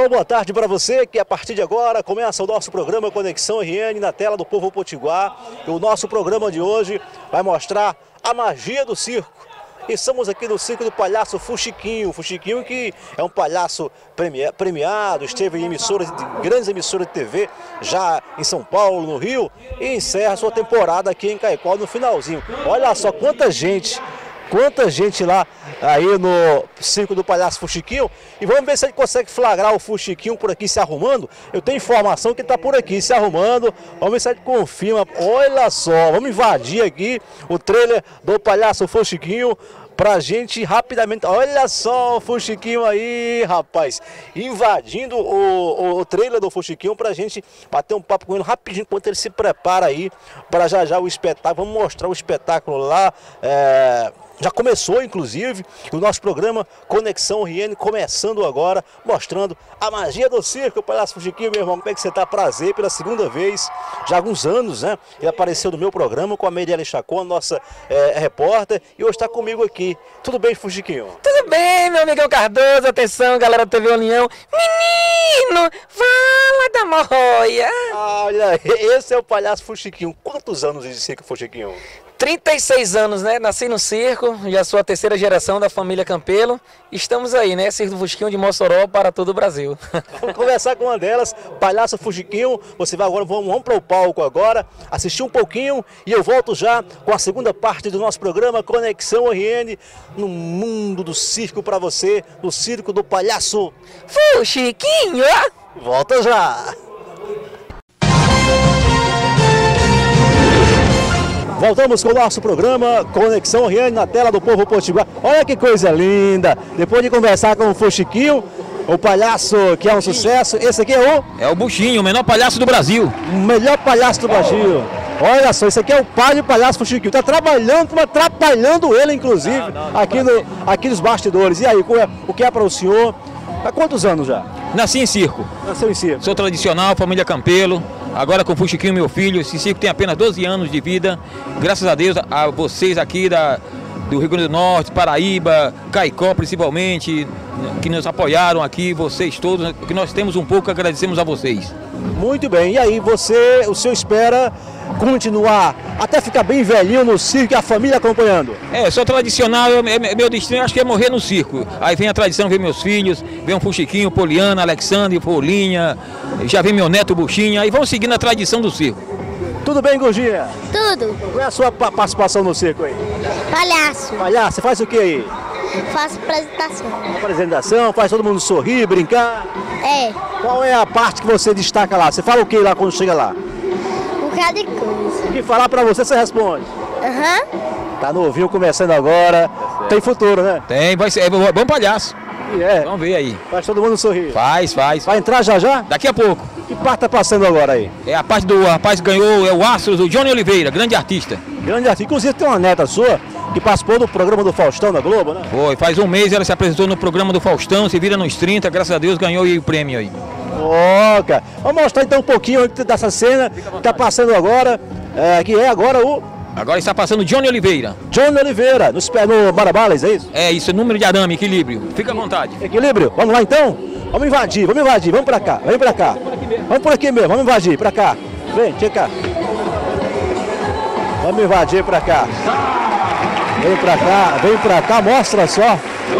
Uma boa tarde para você que a partir de agora começa o nosso programa Conexão RN na tela do Povo Potiguar. E o nosso programa de hoje vai mostrar a magia do circo. Estamos aqui no circo do palhaço Fuxiquinho. Fuxiquinho que é um palhaço premiado, esteve em grandes emissoras de TV, já em São Paulo, no Rio, e encerra sua temporada aqui em Caicó no finalzinho. Olha só quanta gente lá aí no circo do palhaço Fuxiquinho. E vamos ver se a gente consegue flagrar o Fuxiquinho por aqui se arrumando. Eu tenho informação que está por aqui se arrumando. Vamos ver se a gente confirma. Olha só, vamos invadir aqui o trailer do palhaço Fuxiquinho pra gente rapidamente. Olha só o Fuxiquinho aí, rapaz, invadindo o trailer do Fuxiquinho pra gente bater um papo com ele rapidinho enquanto ele se prepara aí para já o espetáculo. Vamos mostrar o espetáculo lá. Já começou, inclusive, o nosso programa Conexão RN começando agora, mostrando a magia do circo. O palhaço Fuxiquinho, meu irmão, como é que você tá? Prazer, pela segunda vez, já há alguns anos, né? Ele apareceu no meu programa com a Merielle Chacon, nossa repórter, e hoje está comigo aqui. Tudo bem, Fuxiquinho? Tudo bem, meu amigão Cardoso. Atenção, galera da TV União. Menino, fala da morroia. Olha, esse é o palhaço Fuxiquinho. Quantos anos de circo, Fuxiquinho? 36 anos, né? Nasci no circo, já sou a terceira geração da família Campelo. Estamos aí, né? Circo do Fuxiquinho de Mossoró para todo o Brasil. Vamos conversar com uma delas, palhaço Fuxiquinho. Você vai agora, vamos para o palco agora, assistir um pouquinho e eu volto já com a segunda parte do nosso programa Conexão RN no mundo do circo para você, no circo do palhaço Fuxiquinho. Volta já! Voltamos com o nosso programa Conexão RN na tela do Povo Potiguar. Olha que coisa linda! Depois de conversar com o Fuxiquinho, o palhaço que é um sucesso, esse aqui é o... É o Buchinho, o menor palhaço do Brasil. O melhor palhaço do Brasil. Olha só, esse aqui é o pai do palhaço Fuxiquinho. Tá trabalhando, atrapalhando ele, inclusive, aqui nos bastidores. E aí, o que é para o senhor? Há quantos anos já? Nasci em circo. Nasceu em circo. Sou tradicional, família Campelo. Agora com o Fuxiquinho, meu filho. Esse circo tem apenas 12 anos de vida. Graças a Deus, a vocês aqui do Rio Grande do Norte, Paraíba, Caicó principalmente, que nos apoiaram aqui, vocês todos, que nós temos um pouco, agradecemos a vocês. Muito bem, e aí o senhor espera continuar até ficar bem velhinho no circo e a família acompanhando? Sou tradicional, meu destino acho que é morrer no circo. Aí vem a tradição, vem meus filhos, vem o Fuxiquinho, Poliana, Alexandre, Polinha, já vem meu neto Buchinha, aí vamos seguindo a tradição do circo. Tudo bem, Gurginha? Tudo. Qual é a sua participação no circo aí? Palhaço. Palhaço, você faz o que aí? Faço apresentação. Apresentação, faz todo mundo sorrir, brincar? É. Qual é a parte que você destaca lá? Você fala o que lá quando chega lá? Um bocado de coisa. O que falar pra você, você responde. Tá novinho, começando agora. Tem futuro, né? Tem, vai ser, é bom palhaço. Vamos ver aí. Faz todo mundo sorrir. Faz. Vai entrar já? Daqui a pouco. Que parte tá passando agora aí? É a parte do rapaz que ganhou, é o Astros, o Johnny Oliveira, grande artista. Grande artista. Inclusive tem uma neta sua que participou do programa do Faustão da Globo, né? Foi, faz um mês ela se apresentou no programa do Faustão, se vira nos 30, graças a Deus ganhou o prêmio aí. Cara. Vamos mostrar então um pouquinho dessa cena que tá passando agora, que é agora o... Agora está passando Johnny Oliveira. Johnny Oliveira, no Barabales, é isso? É isso, número de arame, equilíbrio. Fica à vontade. Equilíbrio, vamos lá então? Vamos invadir, vamos pra cá, vem pra cá. Vamos por aqui mesmo, vamos invadir, pra cá. Vem, chega cá. Vamos invadir pra cá. Vem pra cá, mostra só.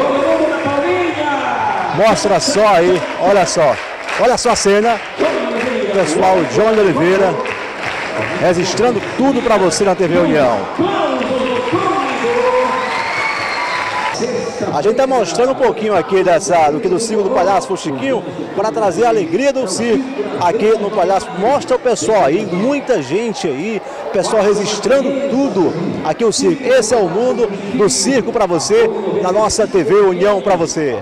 Mostra só aí, olha só. Olha só a cena. Pessoal, Johnny Oliveira registrando tudo pra você na TV União. A gente está mostrando um pouquinho aqui do circo do palhaço Fuxiquinho para trazer a alegria do circo aqui no palhaço. Mostra o pessoal aí, muita gente aí, pessoal registrando tudo aqui o circo. Esse é o mundo do circo para você, na nossa TV União para você.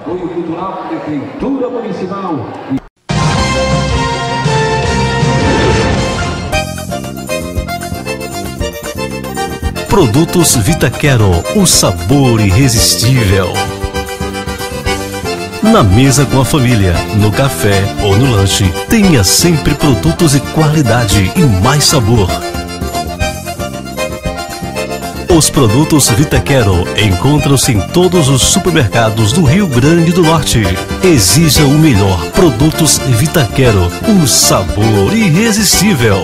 Produtos Vitaquero, o sabor irresistível. Na mesa com a família, no café ou no lanche, tenha sempre produtos de qualidade e mais sabor. Os produtos Vitaquero encontram-se em todos os supermercados do Rio Grande do Norte. Exija o melhor. Produtos Vitaquero, um sabor irresistível.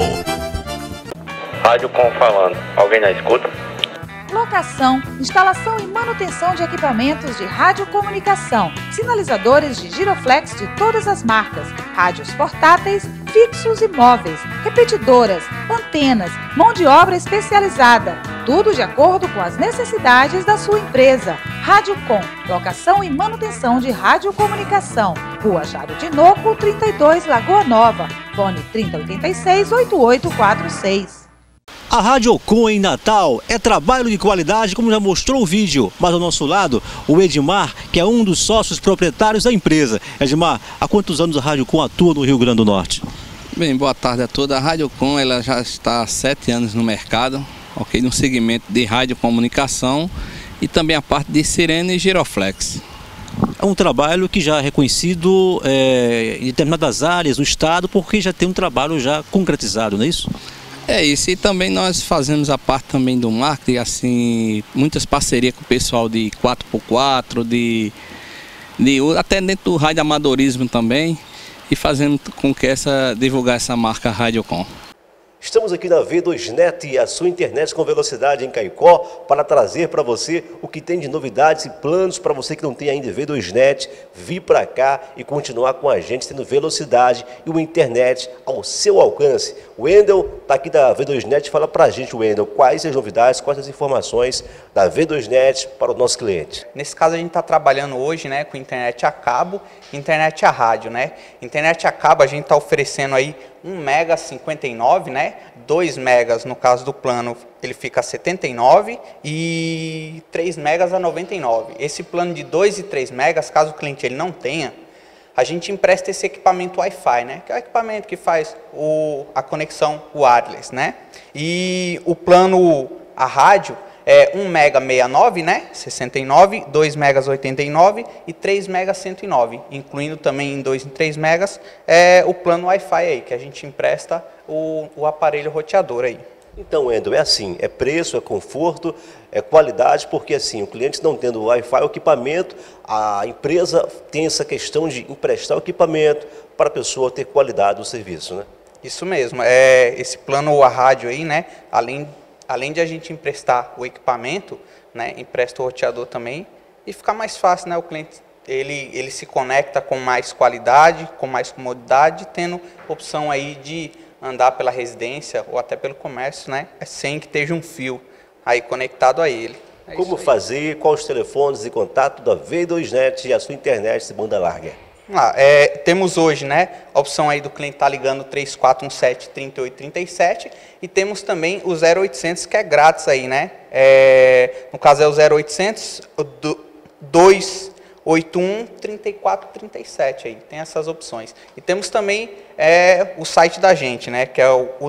Rádio Com falando. Alguém na escuta? Locação, instalação e manutenção de equipamentos de radiocomunicação, sinalizadores de giroflex de todas as marcas, rádios portáteis, fixos e móveis, repetidoras, antenas, mão de obra especializada, tudo de acordo com as necessidades da sua empresa. Rádio Com, locação e manutenção de radiocomunicação, Rua Jaro de Noco, 32, Lagoa Nova, fone 3086-8846. A Rádio Com em Natal é trabalho de qualidade, como já mostrou o vídeo. Mas ao nosso lado, o Edmar, que é um dos sócios proprietários da empresa. Edmar, há quantos anos a Rádio Com atua no Rio Grande do Norte? Bem, boa tarde a todos. A Rádio Com ela já está há 7 anos no mercado, ok, no segmento de radiocomunicação e também a parte de sirene e giroflex. É um trabalho que já é reconhecido em determinadas áreas do estado, porque já tem um trabalho já concretizado, não é isso? É isso, e também nós fazemos a parte também do marketing, assim, muitas parcerias com o pessoal de 4x4, até dentro do rádio amadorismo também, e fazendo com que divulgar essa marca Rádio Com. Estamos aqui na V2Net, a sua internet com velocidade em Caicó, para trazer para você o que tem de novidades e planos para você que não tem ainda V2Net, vir para cá e continuar com a gente, tendo velocidade e uma internet ao seu alcance. O Wendel está aqui da V2Net, fala para a gente, Wendel, quais as novidades, quais as informações da V2Net para o nosso cliente. Nesse caso a gente está trabalhando hoje, né, com internet a cabo, internet a rádio, né? Internet a cabo a gente está oferecendo aí 1 mega 59, né? 2 megas no caso do plano ele fica a 79 e 3 megas a 99. Esse plano de 2 e 3 megas, caso o cliente ele não tenha, a gente empresta esse equipamento Wi-Fi, né? Que é o equipamento que faz a conexão wireless, né? E o plano a rádio é 1 mega 69, né? 69, 2 megas 89 e 3 megas 109, incluindo também em 2 e 3 megas o plano Wi-Fi aí, que a gente empresta o aparelho roteador aí. Então, Wendel, é assim, é preço, é conforto, é qualidade, porque assim, o cliente não tendo Wi-Fi, o equipamento, a empresa tem essa questão de emprestar o equipamento para a pessoa ter qualidade do serviço, né? Isso mesmo, esse plano a rádio aí, né, além de a gente emprestar o equipamento, né, empresta o roteador também, e fica mais fácil, né, o cliente ele se conecta com mais qualidade, com mais comodidade, tendo opção aí de andar pela residência ou até pelo comércio, né, sem que esteja um fio aí conectado a ele. Como fazer, quais os telefones de contato da V2Net e a sua internet de banda larga? Temos hoje, né, a opção aí do cliente estar ligando 3417-3837 e temos também o 0800 que é grátis aí, né, no caso é o 0800 281-3437 aí, tem essas opções. E temos também o site da gente, né, que é o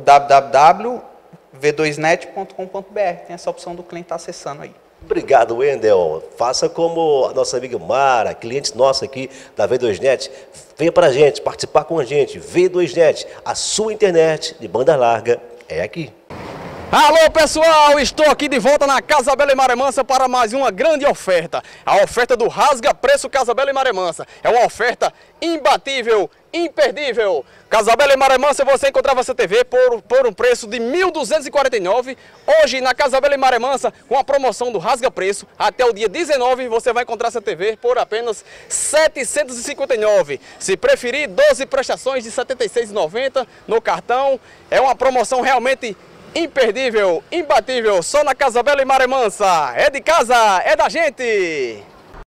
www.v2net.com.br, tem essa opção do cliente estar acessando aí. Obrigado, Wendel. Faça como a nossa amiga Mara, cliente nossa aqui da V2Net. Venha para a gente, participar com a gente. V2Net, a sua internet de banda larga é aqui. Alô pessoal, estou aqui de volta na Casa Bela e Maré Mansa para mais uma grande oferta. A oferta do Rasga Preço Casa Bela e Maré Mansa. É uma oferta imbatível, imperdível. Casa Bela e Maré Mansa você encontrava essa TV por um preço de R$ 1.249. Hoje na Casa Bela e Maré Mansa, com a promoção do Rasga Preço, até o dia 19 você vai encontrar essa TV por apenas R$ 759. Se preferir, 12 prestações de R$ 76,90 no cartão. É uma promoção realmente imperdível, imbatível, só na Casa Bela e Maré Mansa. É de casa, é da gente!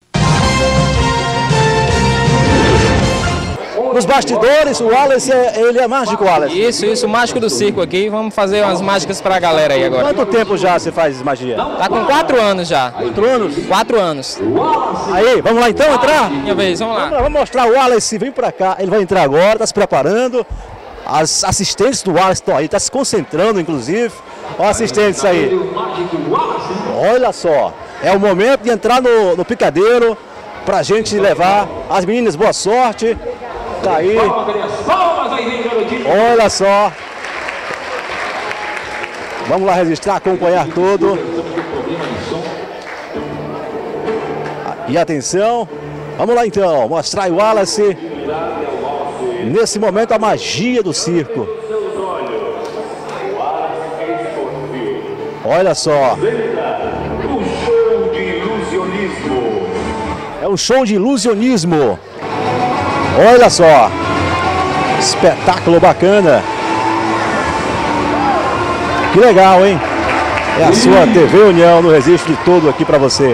Nos bastidores, o Wallace, ele é mágico, Wallace? Isso, o mágico do circo aqui. Vamos fazer umas mágicas pra galera aí agora. Quanto tempo já você faz magia? Tá com 4 anos já. 4 anos? 4 anos. Aí, vamos lá então entrar? Minha vez, vamos lá. Vamos mostrar o Wallace, vem pra cá. Ele vai entrar agora, tá se preparando. As assistentes do Wallace estão aí, tá se concentrando inclusive. Olha os assistentes aí. Olha só, é o momento de entrar no picadeiro pra gente levar as meninas. Boa sorte. Tá aí. Olha só. Vamos lá registrar, acompanhar tudo. E atenção, vamos lá então, mostrar o Wallace, nesse momento a magia do circo. Olha só. É um show de ilusionismo. Olha só. Espetáculo bacana. Que legal, hein? É a sua TV União no registro de tudo aqui para você.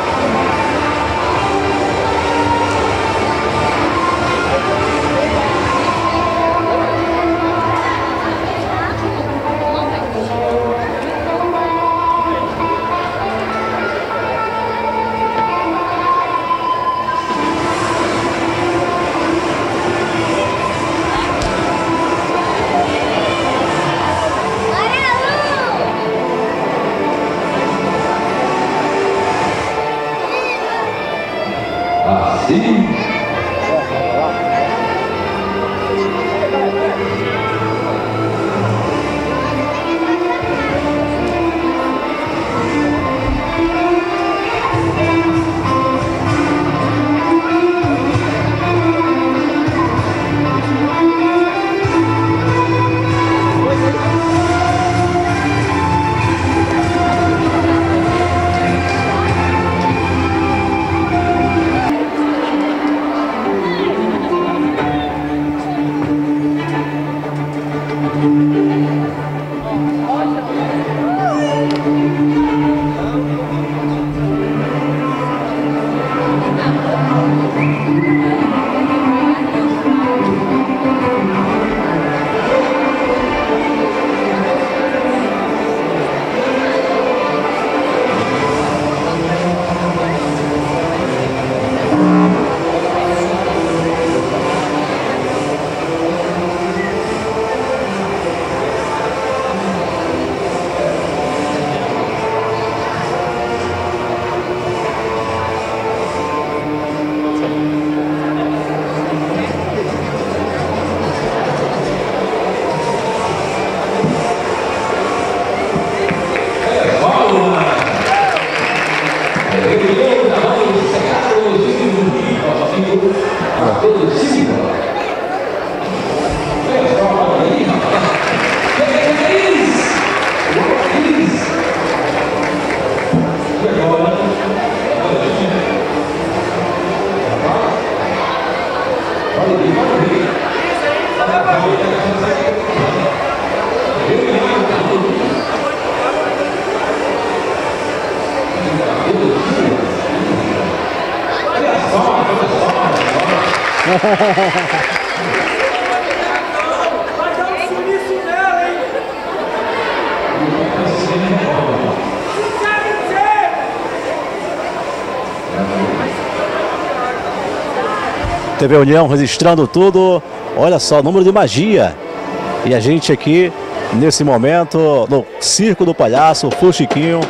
TV União registrando tudo. Olha só o número de magia. E a gente aqui, nesse momento, no Circo do Palhaço, Fuxiquinho,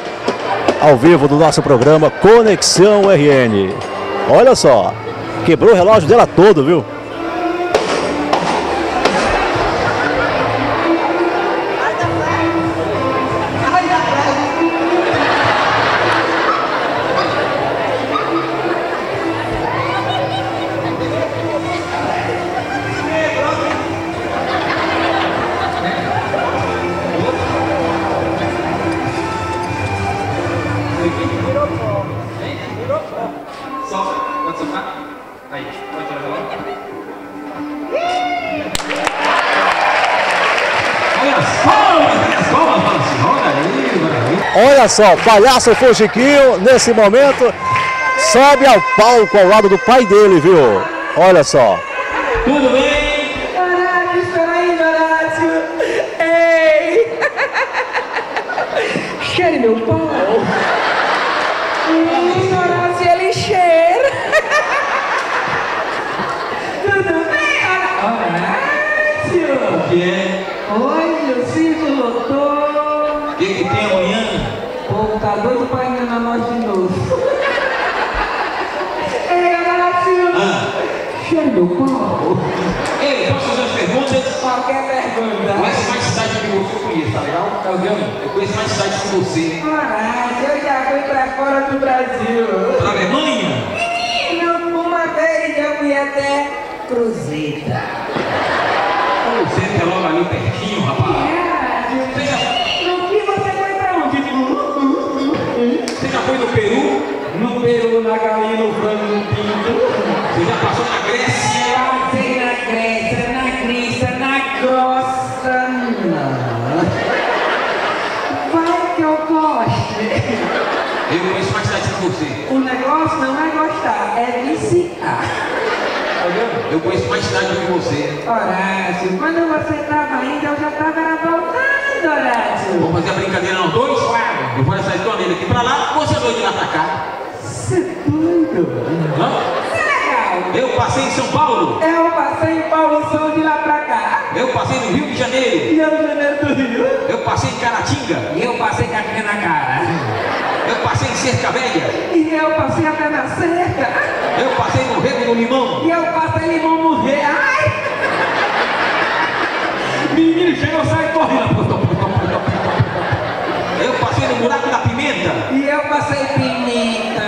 ao vivo do nosso programa Conexão RN. Olha só, quebrou o relógio dela todo, viu? Olha só, Palhaço Fuxiquinho, nesse momento, sobe ao palco ao lado do pai dele, viu? Olha só. Tudo bem? Horácio, espera aí, Horácio. Ei! Cheire meu pau. Horácio, ele cheira. Tudo bem, Horácio? O que é? Hoje o circo lotou. O que tem amanhã? O povo tá doido pra enganar nós de novo. Ei, Horácio! Cheire meu pau. Ei, posso fazer umas perguntas? Qualquer pergunta. Conhece mais cidade que você conhece, tá legal? Eu conheço mais cidades que você. Horácio, eu já do Brasil. Pra Alemanha? Menino, uma vez eu fui até Cruzeta. Cruzeta é logo ali pertinho, rapaz. No que você foi pra onde? Você já foi no Peru? No Peru, na galinha, no frango, no pinto. Você já passou na Grécia? Passei na Grécia, na Grícia, na Costa. Não. Vai que eu goste. Eu conheço mais cidade que você. O negócio não é gostar, é viciar. Eu conheço mais cidade do que você. Horácio, quando você estava indo, eu já estava voltando, Horácio. Vamos fazer a brincadeira não dois? Eu vou nessa escolinha aqui pra lá, você é doido de lá pra cá. Você é doido? Hã? Eu passei em São Paulo. Eu passei em Paulo São de lá pra cá. Eu passei no Rio de Janeiro. Rio de Janeiro do Rio. Eu passei em Caratinga. E eu passei Caratinga na cara. Eu passei em Cerca Velha. E eu passei até na cerca. Eu passei no Rego do Limão. E eu passei limão no rei. Ai! Menino, chega, eu saio correndo. Eu passei no Buraco da Pimenta. E eu passei pimenta.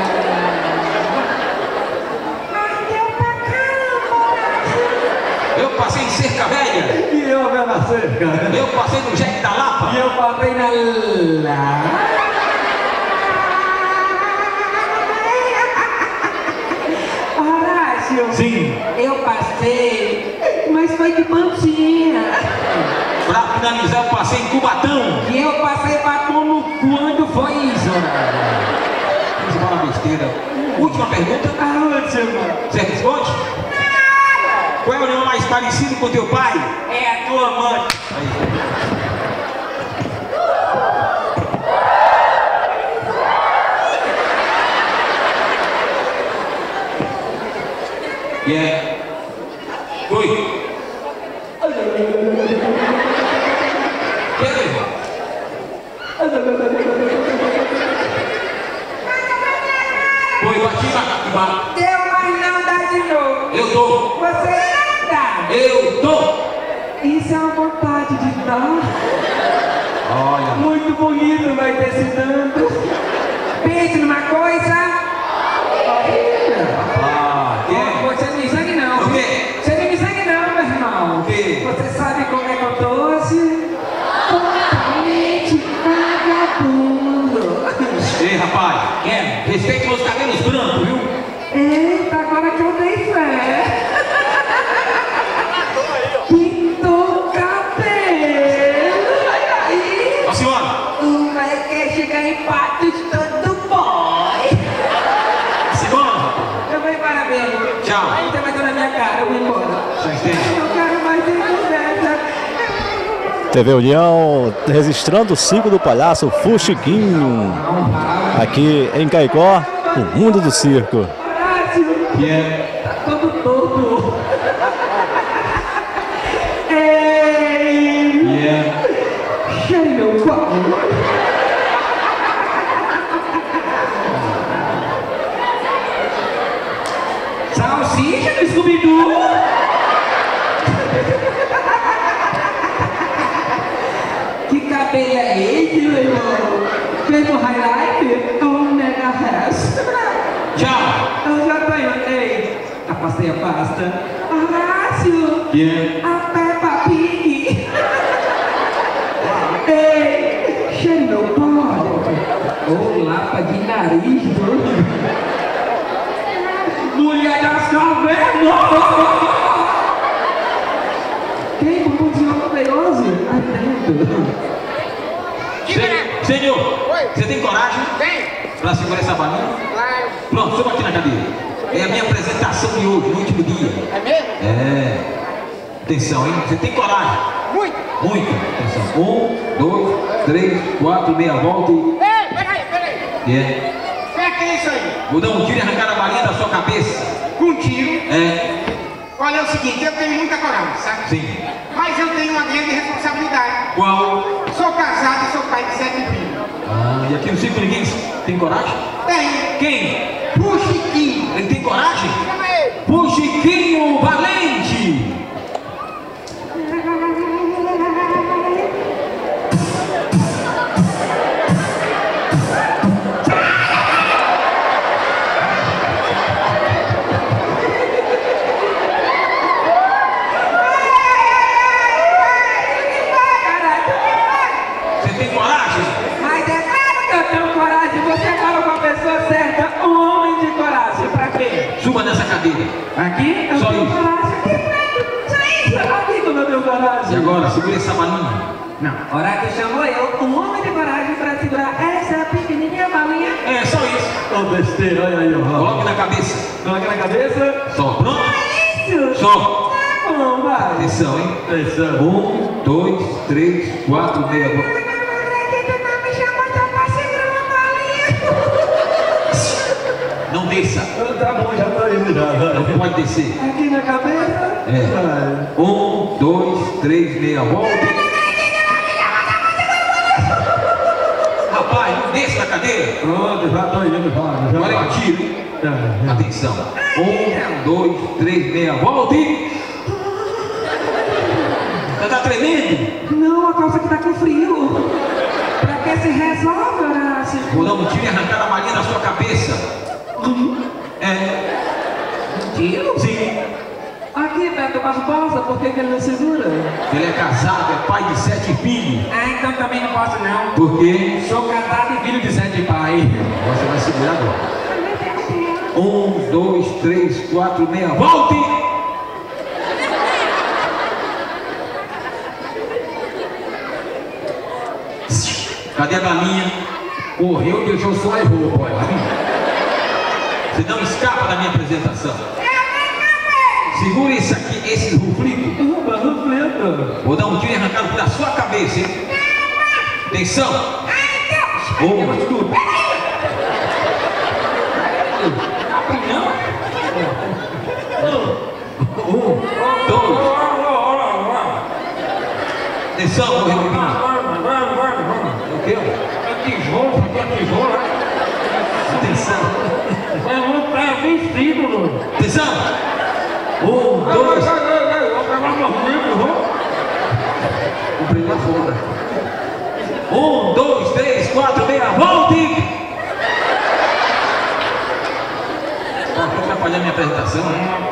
Eu passei em Cerca Velha. E eu na cerca. Eu passei no Jack da Lapa. E eu passei na Lapa. Horácio. Sim. Eu passei, mas foi de mantinha. Pra finalizar, eu passei em Cubatão. E eu passei batom no quando foi isso, Horácio. Você fala besteira. Última pergunta. A última. Você responde? Qual é o nome mais parecido com teu pai? É a tua mãe. Yeah. Oi. Oi, Batima. Deu, mas não dá de novo. Eu tô. Você não dá. Eu tô. Isso é uma vontade de dar. Olha. Muito bonito vai ter se dando. Pense numa coisa. Você não me sangue não. O quê? Você não me sangue não, meu irmão. O quê? Você sabe como é que eu tô hoje? Totalmente vagabundo. Ei, rapaz. Respeita meus cabelos brancos, viu? Eita, agora que eu dei fé. Pintou o cabelo. Aí. Ó, senhora. Uma é que chega em patos todo boy. Senhora. Eu vou embora mesmo. Tchau. Aí você vai dar na minha cara, eu vou embora. Só entende? Eu não quero mais ter conversa. TV União registrando o circo do palhaço Fuxiquinho. Aqui em Caicó, o mundo do circo. Tá todo todo. Ei! Cheire meu copo. Salsicha do Scooby-Doo. Que cabelo é esse, meu irmão? Fez no highlight? Oh, mega rest. Tchau. Eu já tô indo. Ei, afastei a pasta. Horácio. A Peppa Pig. Ei, cheire meu pó. Ô, lapa de nariz, doido. Mulher das cavernas. Quem? Bumbumzinho poderoso? Atento. Senhor, você tem coragem? Tem. Pra segurar essa balinha? Claro. Pronto, suba aqui na cadeira. É a minha apresentação de hoje, no último dia. É mesmo? É. Atenção, hein? Você tem coragem? Muito. Muito. Atenção. 1, 2, 3, 4, meia volta e... Ei, peraí. É. Como é que é isso aí? Vou dar um tiro e arrancar a balinha da sua cabeça. Com um tiro. É. Olha, é o seguinte, eu tenho muita coragem, sabe? Sim. Mas eu tenho uma grande responsabilidade. Qual? Sou casado e sou pai de 7 filhos. Ah, e aqui no circo ninguém tem coragem? Tem. Quem? Fuxiquinho. Ele tem coragem? Chama ele. Fuxiquinho Valente. nessa cadeira. Aqui? Eu Só tenho isso. coragem. Aqui como eu tenho coragem. E agora, segura essa balinha. Não, Horácio chamou eu, um homem de coragem, para segurar essa pequenininha balinha. É, só isso. Ô, besteira, olha aí, ó. Coloque na cabeça. Coloque na cabeça. Só. Pronto? Isso. Só. Tá bom, vai. Atenção, hein? Atenção. 1, 2, 3, 4, meia. Não desça. Tá bom, já tô indo já. Não pode descer. Aqui na cabeça. É. 1, 2, 3, meia. Volte. Rapaz, não desça da cadeira. Pronto, já tô indo, já. Agora eu atiro. Atenção. 1, 2, 3, meia. Volte. Tá tremendo? Não, a calça que tá com frio. Pra que se resolve, Horácio? Vou dar um tiro e arrancar a balinha da sua cabeça. É. Um tiro? Sim. Aqui, perto das bolsas, por que ele não segura? Ele é casado, é pai de 7 filhos. Ah, então também não posso não. Por quê? Sou casado e filho de 7 pai. Você vai segurar agora. 1, 2, 3, 4, meia. Volte! Cadê a balinha? Correu, deixou só a roupa, olha. Você não escapa da minha apresentação. Segura isso aqui, esse ruflito. Vou dar um tiro e arrancar da sua cabeça, hein? Atenção! 1, 2, 2. Atenção, vou repetir. O quê? É tijolo, aqui é tijolo. Atenção. É vestido, Lula. Atenção. 1, 2. Vou prender a folga. 1, 2, 3, 4, meia. Volte! Quer atrapalhar minha apresentação?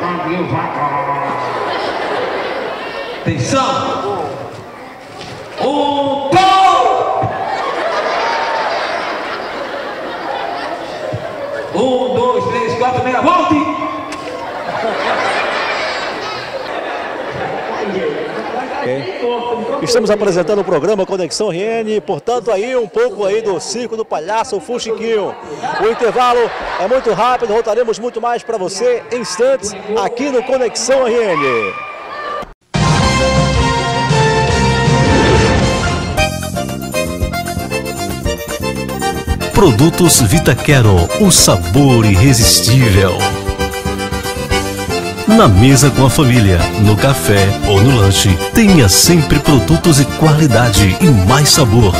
Atenção! 1, 2! Um, dois, três, quatro, meia, volte! Estamos apresentando o programa Conexão RN, portanto aí um pouco aí do circo do palhaço Fuxiquinho. O intervalo é muito rápido, voltaremos muito mais para você em instantes aqui no Conexão RN. Produtos Vitaquero, o sabor irresistível. Na mesa com a família, no café ou no lanche, tenha sempre produtos de qualidade e mais sabor.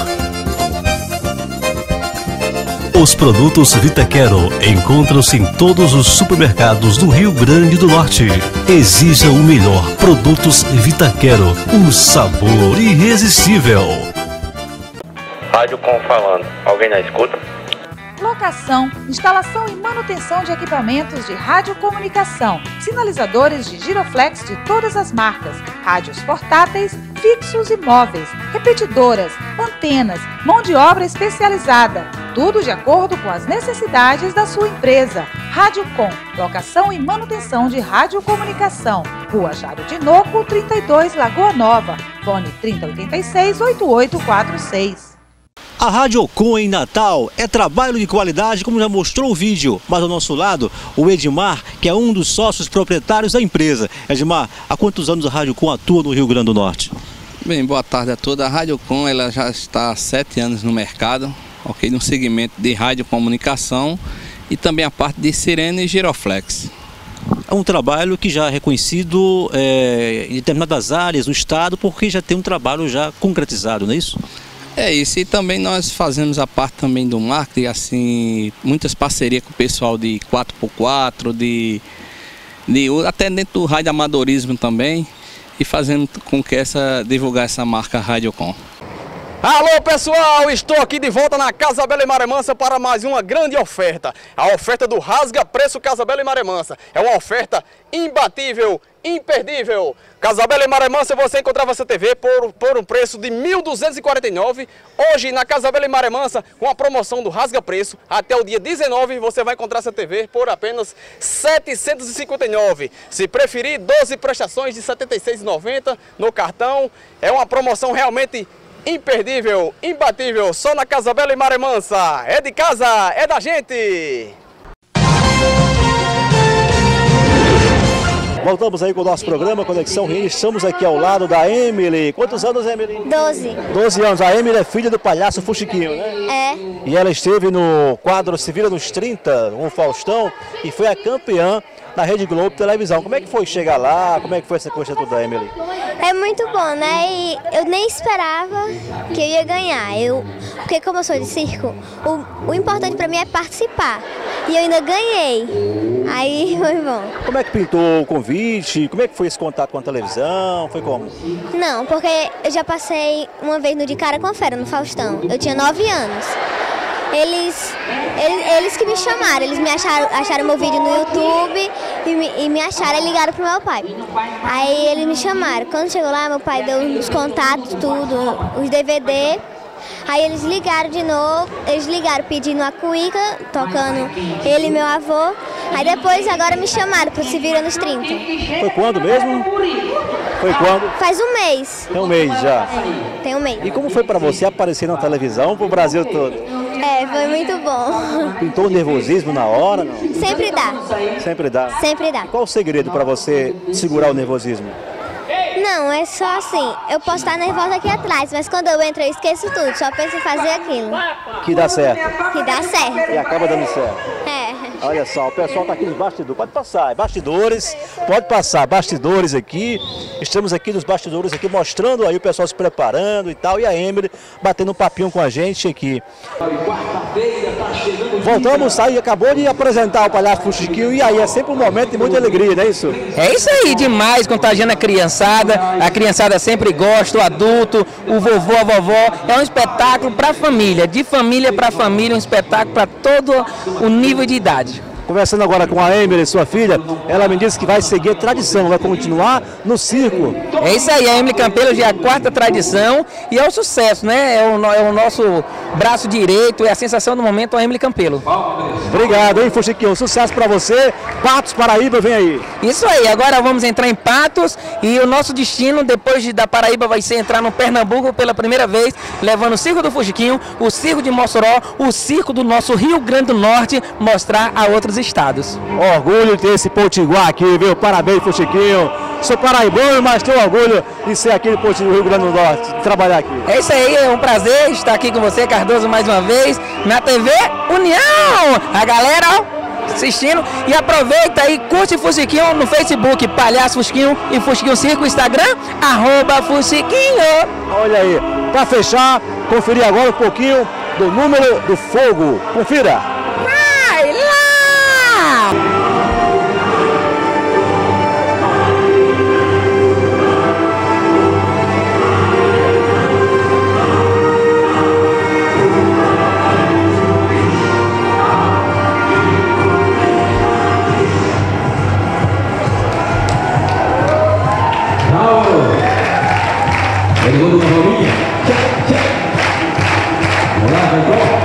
Os produtos Vitaquero encontram-se em todos os supermercados do Rio Grande do Norte. Exija o melhor. Produtos Vitaquero, um sabor irresistível. Rádio Com falando. Alguém na escuta? Locação, instalação e manutenção de equipamentos de radiocomunicação, sinalizadores de giroflex de todas as marcas, rádios portáteis, fixos e móveis, repetidoras, antenas, mão de obra especializada, tudo de acordo com as necessidades da sua empresa. Rádio Com, locação e manutenção de radiocomunicação, Rua Jário de Noco, 32, Lagoa Nova, fone 3086-8846. A Rádio Com em Natal é trabalho de qualidade, como já mostrou o vídeo, mas ao nosso lado, o Edmar, que é um dos sócios proprietários da empresa. Edmar, há quantos anos a Rádio Com atua no Rio Grande do Norte? Bem, boa tarde a todos. A Rádio Com ela já está há 7 anos no mercado, ok, no segmento de radiocomunicação e também a parte de sirene e giroflex. É um trabalho que já é reconhecido em determinadas áreas do estado, porque já tem um trabalho já concretizado, não é isso? É isso, e também nós fazemos a parte também do marketing, assim, muitas parcerias com o pessoal de 4x4, até dentro do radioamadorismo também, e fazendo com que divulgar essa marca Rádio Com. Alô pessoal, estou aqui de volta na Casa Bela e Maré Mansa para mais uma grande oferta. A oferta do Rasga Preço Casa Bela e Maré Mansa. É uma oferta imbatível, imperdível. Casa Bela em Maremansa você encontrava essa TV por um preço de R$ 1.249. Hoje na Casa Bela em Maremansa, com a promoção do Rasga Preço, até o dia 19 você vai encontrar essa TV por apenas R$ 759. Se preferir, 12 prestações de R$ 76,90 no cartão. É uma promoção realmente imperdível, imbatível, só na Casa Bela em Maremansa. É de casa, é da gente! Voltamos aí com o nosso programa Conexão RN. Estamos aqui ao lado da Emily. Quantos anos, Emily? 12. 12 anos. A Emily é filha do palhaço Fuxiquinho, né? É. E ela esteve no quadro Se Vira nos 30, com o Faustão, e foi a campeã na Rede Globo Televisão. Como é que foi chegar lá? Como é que foi essa coisa toda, Emily? É muito bom, né? E eu nem esperava que eu ia ganhar. Porque como eu sou de circo, o importante pra mim é participar. E eu ainda ganhei. Aí foi bom. Como é que pintou o convite? Como é que foi esse contato com a televisão? Foi como? Não, porque eu já passei uma vez no De Cara com Fera, no Faustão. Eu tinha 9 anos. Eles que me chamaram, eles me acharam meu vídeo no YouTube e me acharam e ligaram pro meu pai. Aí eles me chamaram. Quando chegou lá, meu pai deu os contatos, tudo, os DVD. Aí eles ligaram de novo, pedindo a cuíca, tocando ele e meu avô. Aí depois, agora me chamaram pro Se Vira nos 30. Foi quando mesmo? Foi quando? Faz um mês. Tem um mês já. Tem um mês. E como foi pra você aparecer na televisão pro Brasil todo? Foi muito bom. Pintou o nervosismo na hora, não? Sempre dá. Sempre dá? Sempre dá. E qual o segredo pra você segurar o nervosismo? Não, é só assim, eu posso estar nervosa aqui atrás, mas quando eu entro eu esqueço tudo, só penso em fazer aquilo. Que dá certo. Que dá certo. E acaba dando certo. É. Olha só, o pessoal está aqui nos bastidores. Pode passar, bastidores, pode passar, bastidores aqui. Estamos aqui nos bastidores aqui mostrando aí o pessoal se preparando e tal. E a Emily batendo um papinho com a gente aqui. Voltamos aí, acabou de apresentar o palhaço Fuxiquinho. E aí é sempre um momento de muita alegria, não é isso? É isso aí, demais, contagiando a criançada sempre gosta, o adulto, o vovô, a vovó. É um espetáculo para a família, de família para família, um espetáculo para todo o nível de idade. Conversando agora com a Emily, sua filha, ela me disse que vai seguir a tradição, vai continuar no circo. É isso aí, a Emily Campelo já é a 4ª tradição e é um sucesso, né? É o nosso braço direito, é a sensação do momento, a Emily Campelo. Obrigado, hein, Fuxiquinho? Sucesso para você. Patos, Paraíba, vem aí. Isso aí, agora vamos entrar em Patos e o nosso destino, depois da Paraíba, vai ser entrar no Pernambuco pela primeira vez, levando o circo do Fuxiquinho, o circo de Mossoró, o circo do nosso Rio Grande do Norte, mostrar a outros estados. Orgulho de ter esse potiguar aqui, viu? Parabéns, Fuxiquinho. Sou paraibano, mas tenho orgulho de ser aqui no Potiguar, Rio Grande do Norte, de trabalhar aqui. É isso aí, é um prazer estar aqui com você, Cardoso, mais uma vez, na TV União. A galera, ó, assistindo. E aproveita aí, curte Fuxiquinho no Facebook, Palhaço Fuxiquinho e Fuxiquinho Circo, Instagram, @Fuxiquinho. Olha aí, para fechar, conferir agora um pouquinho do número do fogo. Confira. Vai lá! Segundo uma bolinha. Vamos lá, vai.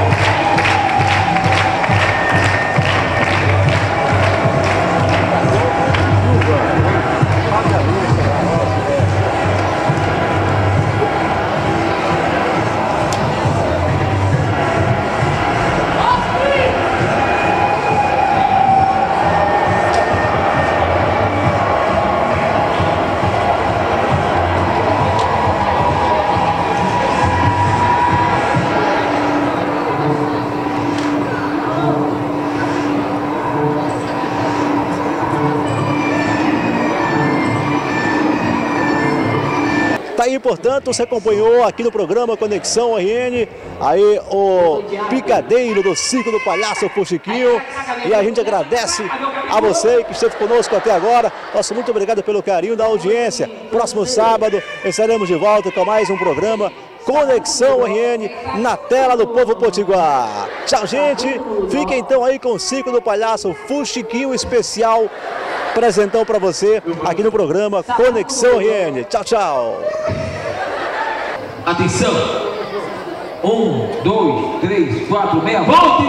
Tá aí, portanto, você acompanhou aqui no programa Conexão RN, aí o picadeiro do circo do palhaço Fuxiquinho, e a gente agradece a você que esteve conosco até agora. Nosso muito obrigado pelo carinho da audiência. Próximo sábado estaremos de volta com mais um programa Conexão RN na tela do Povo Potiguar. Tchau, gente. Fiquem então aí com o circo do palhaço Fuxiquinho especial Presentão para você aqui no programa Conexão RN. Tchau, tchau. Atenção. 1, 2, 3, 4, meia, volte!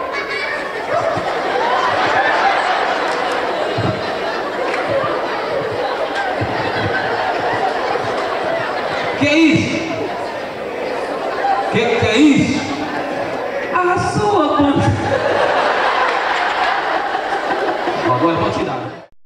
Que é isso? Que é isso? A sua banda. Agora eu vou tirar.